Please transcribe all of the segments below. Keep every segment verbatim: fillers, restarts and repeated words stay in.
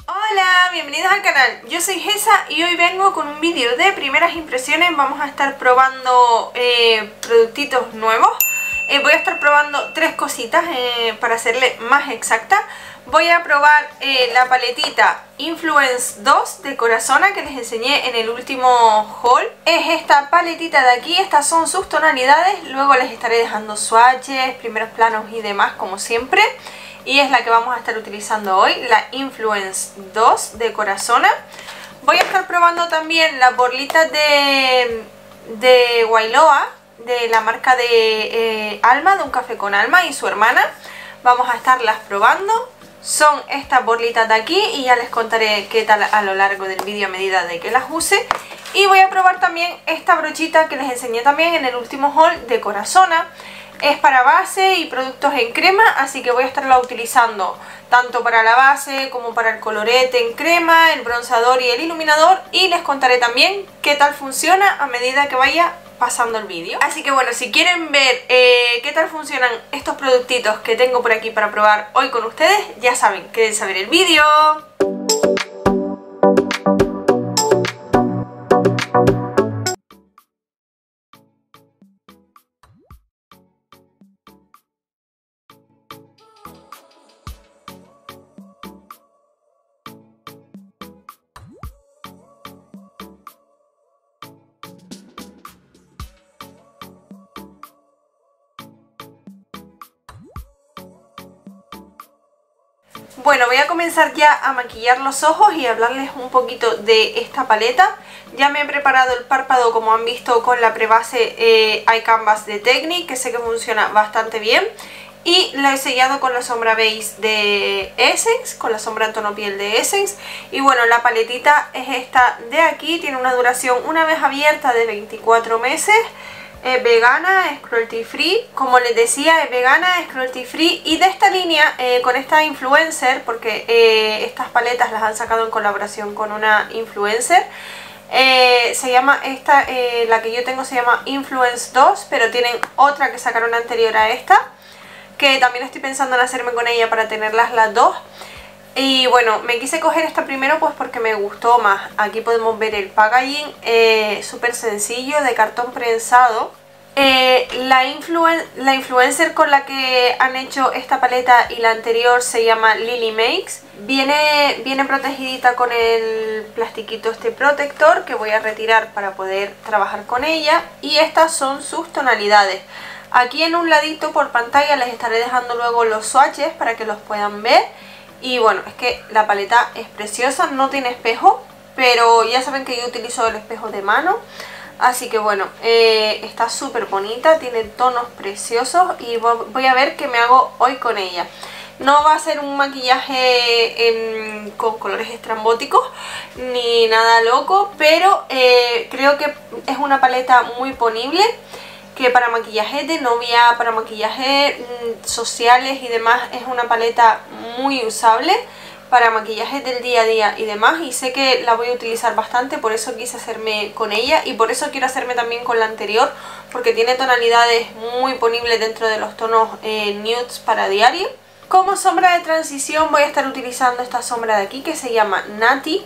Hola, bienvenidos al canal, yo soy Gesa y hoy vengo con un vídeo de primeras impresiones. Vamos a estar probando eh, productitos nuevos. eh, Voy a estar probando tres cositas eh, para hacerle más exacta. Voy a probar eh, la paletita Influence dos de Corazona que les enseñé en el último haul. Es esta paletita de aquí, estas son sus tonalidades. Luego les estaré dejando swatches, primeros planos y demás como siempre. Y es la que vamos a estar utilizando hoy, la Influence dos de Corazona. Voy a estar probando también las borlitas de, de Wailoa, de la marca de eh, Alma, de Un Café con Alma y su hermana. Vamos a estarlas probando. Son estas borlitas de aquí y ya les contaré qué tal a lo largo del vídeo a medida de que las use. Y voy a probar también esta brochita que les enseñé también en el último haul de Corazona. Es para base y productos en crema, así que voy a estarla utilizando tanto para la base como para el colorete en crema, el bronceador y el iluminador. Y les contaré también qué tal funciona a medida que vaya pasando el vídeo. Así que bueno, si quieren ver eh, qué tal funcionan estos productitos que tengo por aquí para probar hoy con ustedes, ya saben, quédense a ver el vídeo. Bueno, voy a comenzar ya a maquillar los ojos y hablarles un poquito de esta paleta. Ya me he preparado el párpado, como han visto, con la prebase eh, Eye Canvas de Technic, que sé que funciona bastante bien. Y la he sellado con la sombra base de Essence, con la sombra en tono piel de Essence. Y bueno, la paletita es esta de aquí, tiene una duración una vez abierta de veinticuatro meses. Es vegana, es cruelty free, como les decía, es vegana, es cruelty free. Y de esta línea, eh, con esta influencer, porque eh, estas paletas las han sacado en colaboración con una influencer, eh, se llama esta, eh, la que yo tengo se llama Influence dos, pero tienen otra que sacaron anterior a esta, que también estoy pensando en hacerme con ella para tenerlas las dos. Y bueno, me quise coger esta primero pues porque me gustó más. Aquí podemos ver el packaging, eh, súper sencillo, de cartón prensado. Eh, la, influen la influencer con la que han hecho esta paleta y la anterior se llama Lily Makes. Viene, viene protegidita con el plastiquito este protector que voy a retirar para poder trabajar con ella. Y estas son sus tonalidades. Aquí en un ladito por pantalla les estaré dejando luego los swatches para que los puedan ver. Y bueno, es que la paleta es preciosa, no tiene espejo, pero ya saben que yo utilizo el espejo de mano. Así que bueno, eh, está súper bonita, tiene tonos preciosos y voy a ver qué me hago hoy con ella. No va a ser un maquillaje en, con colores estrambóticos ni nada loco, pero eh, creo que es una paleta muy ponible, que para maquillaje de novia, para maquillaje mmm, sociales y demás es una paleta muy usable para maquillaje del día a día y demás, y sé que la voy a utilizar bastante, por eso quise hacerme con ella y por eso quiero hacerme también con la anterior, porque tiene tonalidades muy ponibles dentro de los tonos eh, nudes para diario. Como sombra de transición voy a estar utilizando esta sombra de aquí que se llama Nati.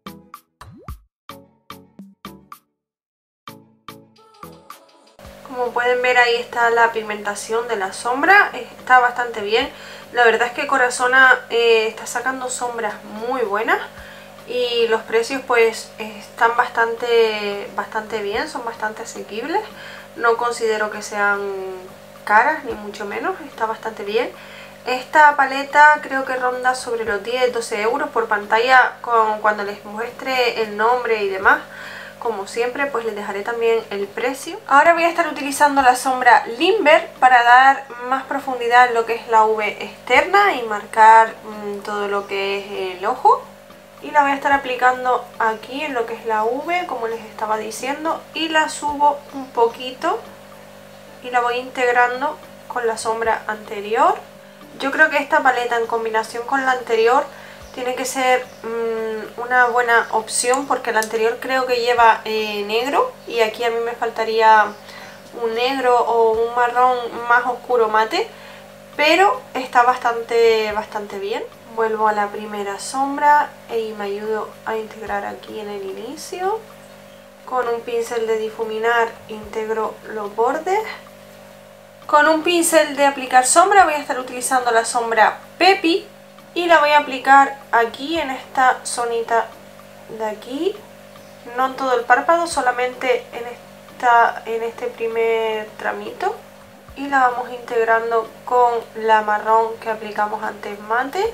Como pueden ver, ahí está la pigmentación de la sombra, está bastante bien. La verdad es que Corazona eh, está sacando sombras muy buenas y los precios pues están bastante, bastante bien, son bastante asequibles. No considero que sean caras ni mucho menos, está bastante bien. Esta paleta creo que ronda sobre los diez doce euros por pantalla, con, cuando les muestre el nombre y demás. Como siempre pues les dejaré también el precio. Ahora voy a estar utilizando la sombra Limber para dar más profundidad en lo que es la V externa y marcar mmm, todo lo que es el ojo. Y la voy a estar aplicando aquí en lo que es la V, como les estaba diciendo, y la subo un poquito y la voy integrando con la sombra anterior. Yo creo que esta paleta en combinación con la anterior tiene que ser mmm, una buena opción, porque la anterior creo que lleva eh, negro y aquí a mí me faltaría un negro o un marrón más oscuro mate, pero está bastante, bastante bien. Vuelvo a la primera sombra y me ayudo a integrar aquí en el inicio. Con un pincel de difuminar integro los bordes. Con un pincel de aplicar sombra voy a estar utilizando la sombra Pepi y la voy a aplicar aquí en esta zonita de aquí. No en todo el párpado, solamente en, esta, en este primer tramito. Y la vamos integrando con la marrón que aplicamos antes mate.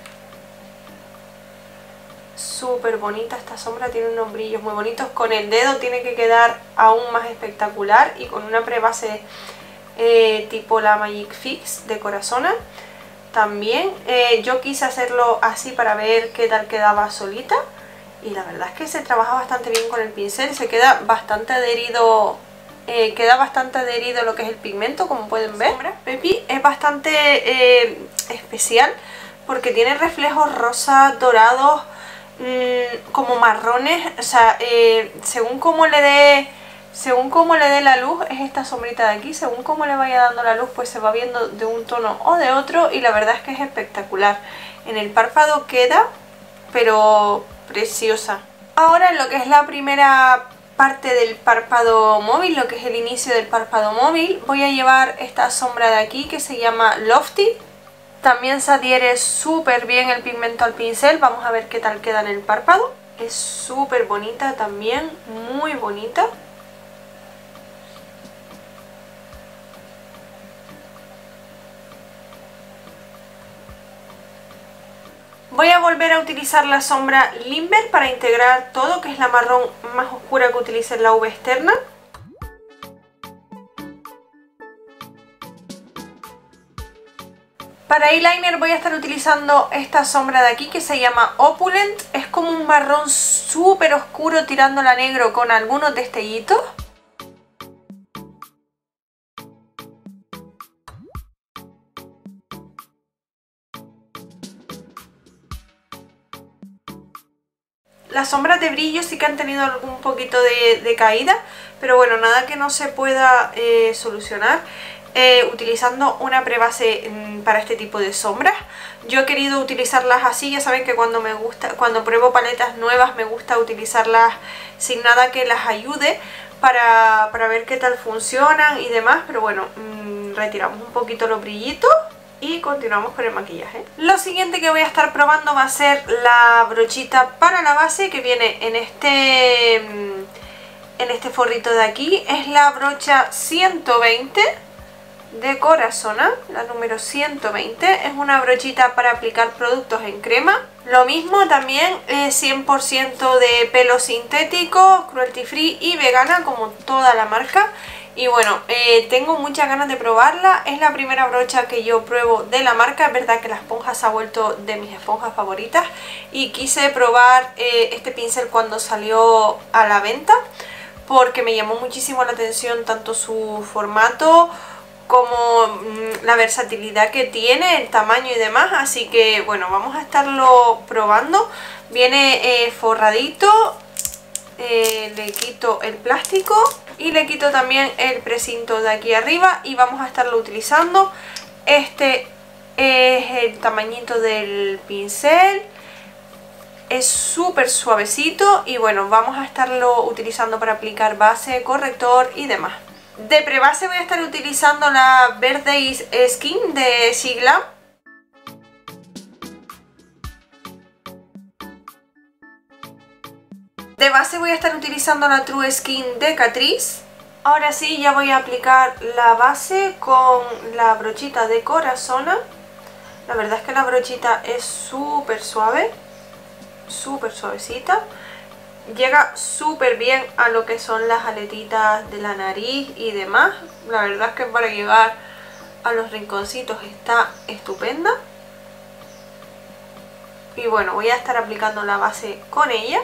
Súper bonita esta sombra, tiene unos brillos muy bonitos. Con el dedo tiene que quedar aún más espectacular y con una prebase eh, tipo la Magic Fix de Corazona. También eh, yo quise hacerlo así para ver qué tal quedaba solita. Y la verdad es que se trabaja bastante bien con el pincel, se queda bastante adherido, eh, queda bastante adherido lo que es el pigmento, como pueden ver. Pepi es bastante eh, especial porque tiene reflejos rosas, dorados, mmm, como marrones, o sea, eh, según cómo le dé, según cómo le dé la luz, es esta sombrita de aquí, según cómo le vaya dando la luz, pues se va viendo de un tono o de otro y la verdad es que es espectacular. En el párpado queda, pero preciosa. Ahora en lo que es la primera parte del párpado móvil, lo que es el inicio del párpado móvil, voy a llevar esta sombra de aquí que se llama Lofty. También se adhiere súper bien el pigmento al pincel, vamos a ver qué tal queda en el párpado. Es súper bonita también, muy bonita. Voy a volver a utilizar la sombra Limber para integrar todo, que es la marrón más oscura que utilicé en la V externa. Para eyeliner voy a estar utilizando esta sombra de aquí que se llama Opulent. Es como un marrón súper oscuro tirándola a negro con algunos destellitos. Las sombras de brillo sí que han tenido algún poquito de, de caída, pero bueno, nada que no se pueda eh, solucionar eh, utilizando una prebase mm, para este tipo de sombras. Yo he querido utilizarlas así, ya saben que cuando me gusta, cuando pruebo paletas nuevas me gusta utilizarlas sin nada que las ayude para, para ver qué tal funcionan y demás, pero bueno, mmm, retiramos un poquito los brillitos. Y continuamos con el maquillaje. Lo siguiente que voy a estar probando va a ser la brochita para la base que viene en este, en este forrito de aquí. Es la brocha ciento veinte de Corazona, la número ciento veinte. Es una brochita para aplicar productos en crema. Lo mismo también, eh, cien por ciento de pelo sintético, cruelty free y vegana como toda la marca. Y bueno, eh, tengo muchas ganas de probarla. Es la primera brocha que yo pruebo de la marca. Es verdad que la esponja se ha vuelto de mis esponjas favoritas. Y quise probar eh, este pincel cuando salió a la venta, porque me llamó muchísimo la atención tanto su formato como mmm, la versatilidad que tiene, el tamaño y demás. Así que bueno, vamos a estarlo probando. Viene eh, forradito. Eh, le quito el plástico y le quito también el precinto de aquí arriba y vamos a estarlo utilizando. Este es el tamañito del pincel, es súper suavecito y bueno, vamos a estarlo utilizando para aplicar base, corrector y demás. De prebase voy a estar utilizando la Birthday Skin de Siglam. De base voy a estar utilizando la True Skin de Catrice. Ahora sí, ya voy a aplicar la base con la brochita de Corazona. La verdad es que la brochita es súper suave, súper suavecita. Llega súper bien a lo que son las aletitas de la nariz y demás. La verdad es que para llegar a los rinconcitos está estupenda. Y bueno, voy a estar aplicando la base con ella.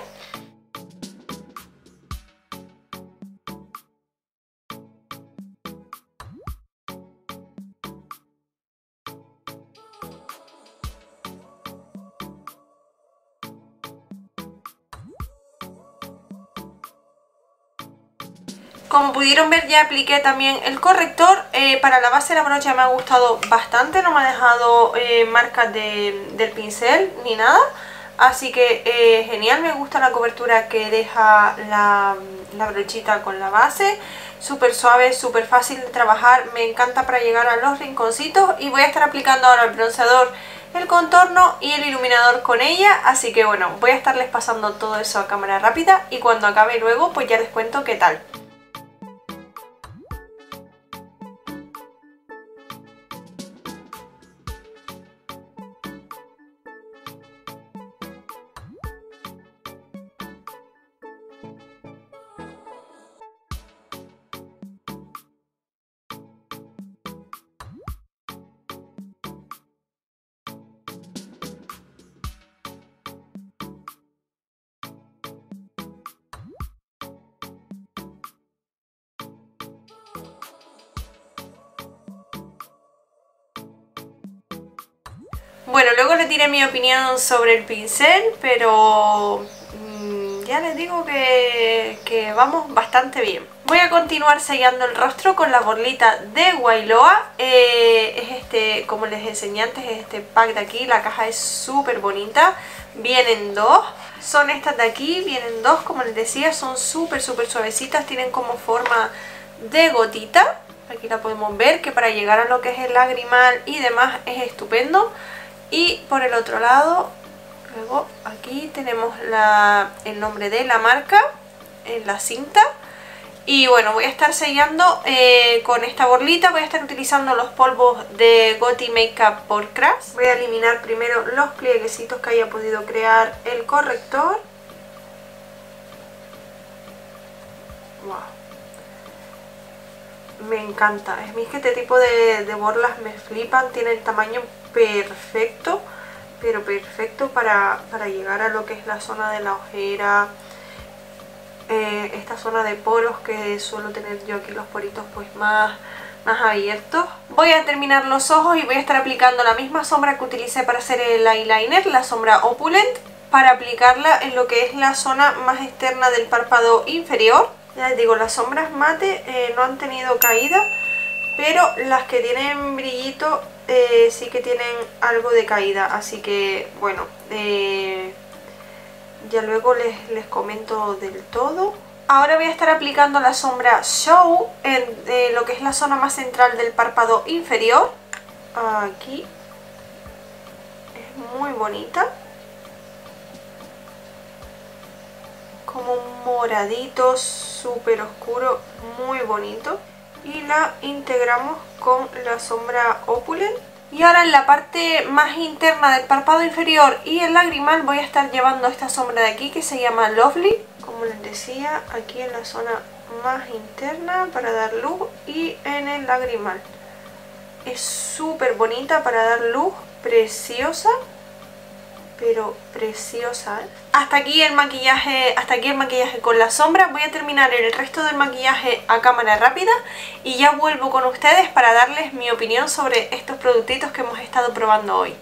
Como pudieron ver, ya apliqué también el corrector. Eh, para la base la brocha me ha gustado bastante, no me ha dejado eh, marcas de, del pincel ni nada. Así que eh, genial, me gusta la cobertura que deja la, la brochita con la base. Súper suave, súper fácil de trabajar, me encanta para llegar a los rinconcitos. Y voy a estar aplicando ahora el bronceador, el contorno y el iluminador con ella. Así que bueno, voy a estarles pasando todo eso a cámara rápida y cuando acabe luego pues ya les cuento qué tal. Bueno, luego le diré mi opinión sobre el pincel, pero mmm, ya les digo que, que vamos bastante bien. Voy a continuar sellando el rostro con la borlita de Wailoa. Eh, es este, como les enseñé antes, es este pack de aquí. La caja es súper bonita. Vienen dos. Son estas de aquí, vienen dos, como les decía, son súper súper suavecitas. Tienen como forma de gotita. Aquí la podemos ver, que para llegar a lo que es el lagrimal y demás es estupendo. Y por el otro lado, luego aquí tenemos la, el nombre de la marca en la cinta. Y bueno, voy a estar sellando eh, con esta borlita. Voy a estar utilizando los polvos de Goti Makeup por Craft. Voy a eliminar primero los plieguecitos que haya podido crear el corrector. Wow. Me encanta. Es que este tipo de, de borlas me flipan. Tiene el tamaño perfecto, pero perfecto para, para llegar a lo que es la zona de la ojera, eh, esta zona de poros que suelo tener yo aquí, los poritos pues más, más abiertos. Voy a terminar los ojos y voy a estar aplicando la misma sombra que utilicé para hacer el eyeliner, la sombra Opulent, para aplicarla en lo que es la zona más externa del párpado inferior. Ya les digo, las sombras mate eh, no han tenido caída, pero las que tienen brillito eh, sí que tienen algo de caída, así que bueno, eh, ya luego les, les comento del todo. Ahora voy a estar aplicando la sombra Show en eh, lo que es la zona más central del párpado inferior. Aquí es muy bonita, como un moradito súper oscuro, muy bonito. Y la integramos con la sombra Opulent. Y ahora en la parte más interna del párpado inferior y el lagrimal voy a estar llevando esta sombra de aquí que se llama Lovely. Como les decía, aquí en la zona más interna para dar luz y en el lagrimal. Es súper bonita para dar luz, preciosa. Pero preciosa, ¿eh? Hasta aquí el maquillaje, hasta aquí el maquillaje con la sombra. Voy a terminar el resto del maquillaje a cámara rápida y ya vuelvo con ustedes para darles mi opinión sobre estos productitos que hemos estado probando hoy.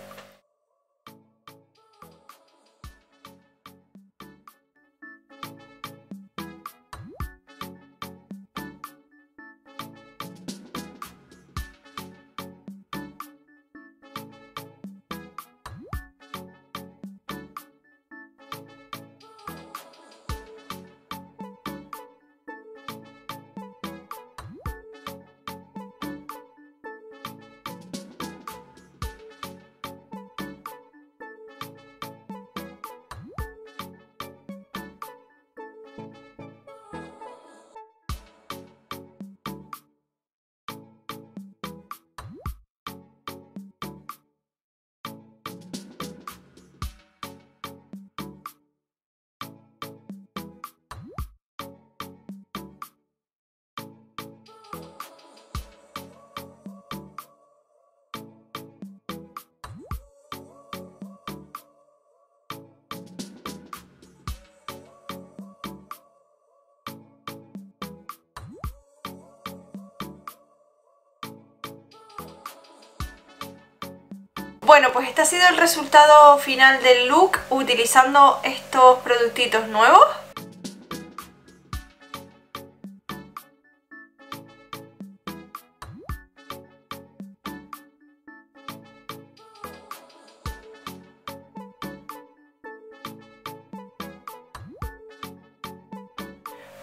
Bueno, pues este ha sido el resultado final del look utilizando estos productitos nuevos.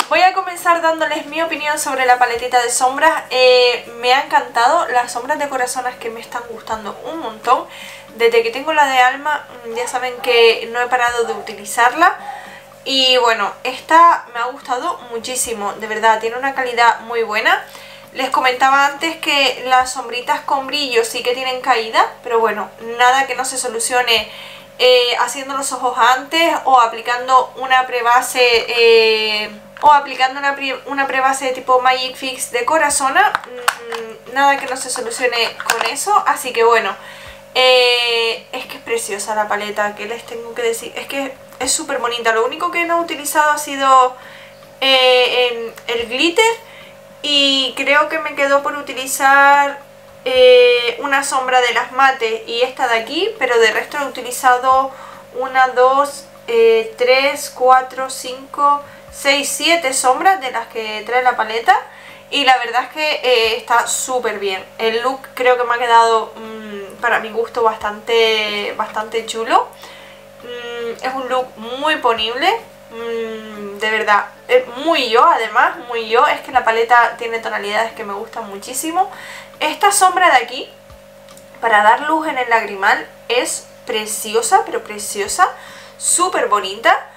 voy a comenzar dándoles mi opinión sobre la paletita de sombras. eh, Me ha encantado, las sombras de Corazonas que me están gustando un montón. Desde que tengo la de Alma ya saben que no he parado de utilizarla. Y bueno, esta me ha gustado muchísimo, de verdad, tiene una calidad muy buena. Les comentaba antes que las sombritas con brillo sí que tienen caída, pero bueno, nada que no se solucione eh, haciendo los ojos antes o aplicando una prebase eh, o aplicando una, pre, una prebase tipo Magic Fix de Corazona. Mmm, nada que no se solucione con eso, así que bueno, eh, es que es preciosa la paleta, ¿qué les tengo que decir? Es que es súper bonita. Lo único que no he utilizado ha sido eh, el glitter y creo que me quedó por utilizar eh, una sombra de las mates y esta de aquí, pero de resto he utilizado una, dos, eh, tres, cuatro, cinco, seis, siete sombras de las que trae la paleta y la verdad es que eh, está súper bien. El look creo que me ha quedado mmm, para mi gusto bastante, bastante chulo. Es un look muy ponible, mmm, de verdad, es muy yo, además, muy yo. Es que la paleta tiene tonalidades que me gustan muchísimo. Esta sombra de aquí, para dar luz en el lagrimal, es preciosa, pero preciosa, súper bonita.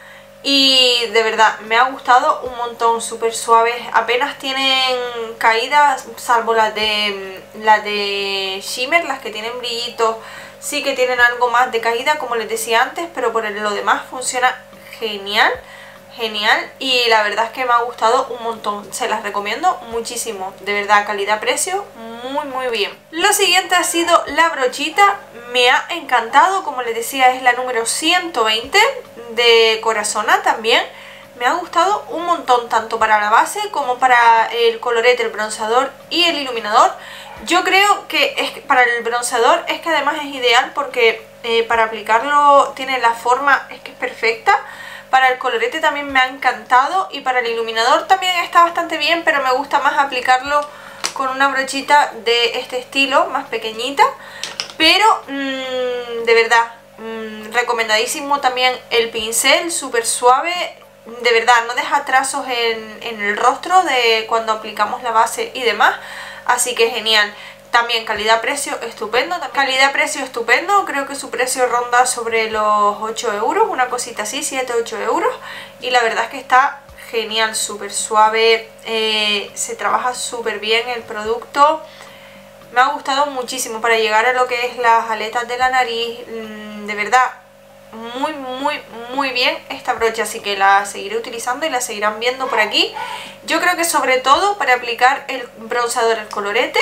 Y de verdad, me ha gustado un montón, súper suaves, apenas tienen caídas, salvo las de, las de shimmer, las que tienen brillitos. Sí que tienen algo más de caída, como les decía antes, pero por lo demás funciona genial, genial. Y la verdad es que me ha gustado un montón, se las recomiendo muchísimo. De verdad, calidad-precio, muy muy bien. Lo siguiente ha sido la brochita, me ha encantado, como les decía es la número ciento veinte de Corazona también. Me ha gustado un montón, tanto para la base como para el colorete, el bronceador y el iluminador. Yo creo que es que para el bronceador es que además es ideal porque eh, para aplicarlo tiene la forma, es que es perfecta. Para el colorete también me ha encantado y para el iluminador también está bastante bien, pero me gusta más aplicarlo con una brochita de este estilo, más pequeñita. Pero mmm, de verdad, mmm, recomendadísimo también el pincel, súper suave. De verdad, no deja trazos en, en el rostro de cuando aplicamos la base y demás. Así que genial. También calidad-precio estupendo. Calidad-precio estupendo. Creo que su precio ronda sobre los ocho euros. Una cosita así, siete ocho euros. Y la verdad es que está genial, súper suave. Eh, se trabaja súper bien el producto. Me ha gustado muchísimo para llegar a lo que es las aletas de la nariz. De verdad, muy muy muy bien esta brocha, así que la seguiré utilizando y la seguirán viendo por aquí. Yo creo que sobre todo para aplicar el bronceador, el colorete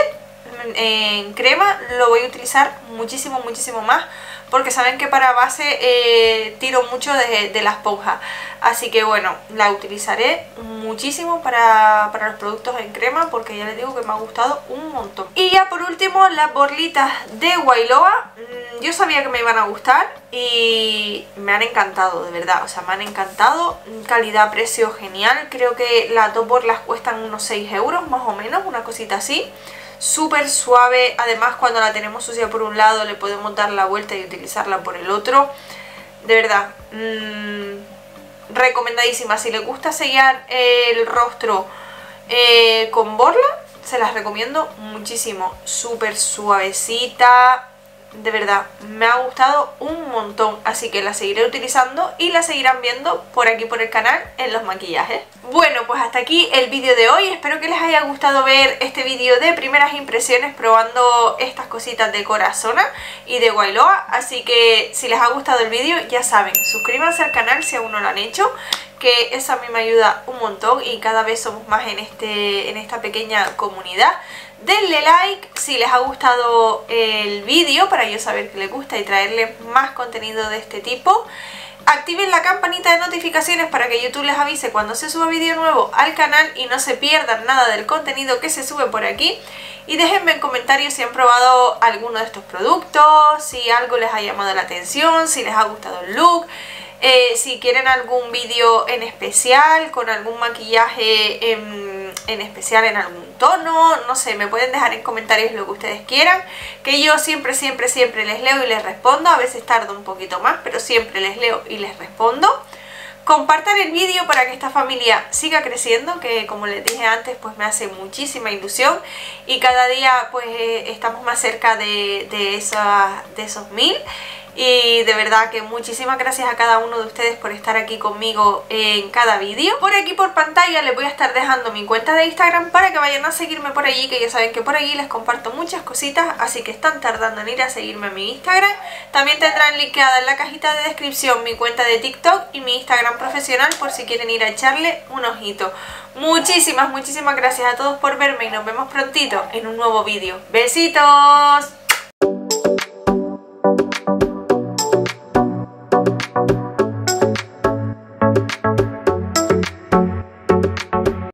en crema, lo voy a utilizar muchísimo muchísimo más, porque saben que para base eh, tiro mucho de, de la esponja, así que bueno, la utilizaré muchísimo para, para los productos en crema, porque ya les digo que me ha gustado un montón. Y ya por último, las borlitas de Wailoa. Yo sabía que me iban a gustar y me han encantado, de verdad, o sea, me han encantado. Calidad-precio genial. Creo que las dos borlas cuestan unos seis euros más o menos, una cosita así. Súper suave, además cuando la tenemos sucia por un lado le podemos dar la vuelta y utilizarla por el otro. De verdad, mmm, recomendadísima. Si les gusta sellar el rostro eh, con borla, se las recomiendo muchísimo. Súper suavecita. De verdad, me ha gustado un montón, así que la seguiré utilizando y la seguirán viendo por aquí por el canal en los maquillajes. Bueno, pues hasta aquí el vídeo de hoy. Espero que les haya gustado ver este vídeo de primeras impresiones probando estas cositas de Corazona y de Wailoa. Así que si les ha gustado el vídeo, ya saben, suscríbanse al canal si aún no lo han hecho, que eso a mí me ayuda un montón y cada vez somos más en, este, en esta pequeña comunidad. Denle like si les ha gustado el vídeo para yo saber que les gusta y traerles más contenido de este tipo. Activen la campanita de notificaciones para que YouTube les avise cuando se suba vídeo nuevo al canal y no se pierdan nada del contenido que se sube por aquí. Y déjenme en comentarios si han probado alguno de estos productos, si algo les ha llamado la atención, si les ha gustado el look. Eh, si quieren algún vídeo en especial, con algún maquillaje en, en especial en algún tono, no sé, me pueden dejar en comentarios lo que ustedes quieran, que yo siempre, siempre, siempre les leo y les respondo. A veces tardo un poquito más, pero siempre les leo y les respondo. Compartan el vídeo para que esta familia siga creciendo, que como les dije antes, pues me hace muchísima ilusión. Y cada día pues eh, estamos más cerca de, de, esa, de esos mil. Y de verdad que muchísimas gracias a cada uno de ustedes por estar aquí conmigo en cada vídeo. Por aquí por pantalla les voy a estar dejando mi cuenta de Instagram para que vayan a seguirme por allí, que ya saben que por allí les comparto muchas cositas, así que están tardando en ir a seguirme a mi Instagram. También tendrán linkeada en la cajita de descripción mi cuenta de TikTok y mi Instagram profesional por si quieren ir a echarle un ojito. Muchísimas, muchísimas gracias a todos por verme y nos vemos prontito en un nuevo vídeo. ¡Besitos!